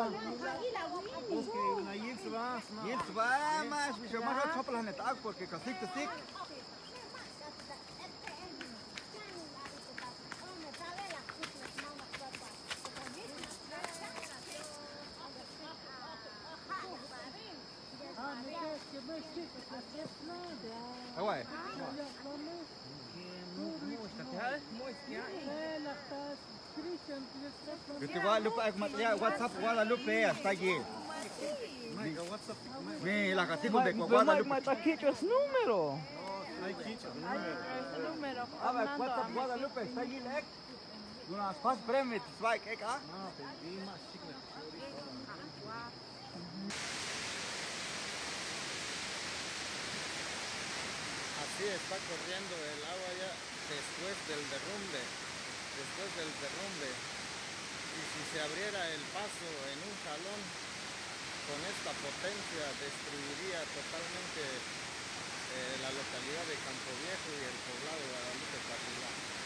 Jetzt war mas, wie schon mal choppeln nicht auch porque casi te stick. Away. Este WhatsApp Guadalupe está allí. Mi la catico de Guadalupe. Mas aqui os números. WhatsApp Guadalupe está allí, lek. Unas fast premit, zwei, kijk ah. Así está corriendo el agua ya después del derrumbe. Y si se abriera el paso en un jalón, con esta potencia destruiría totalmente la localidad de Campo Viejo y el poblado de Guadalupe Particular.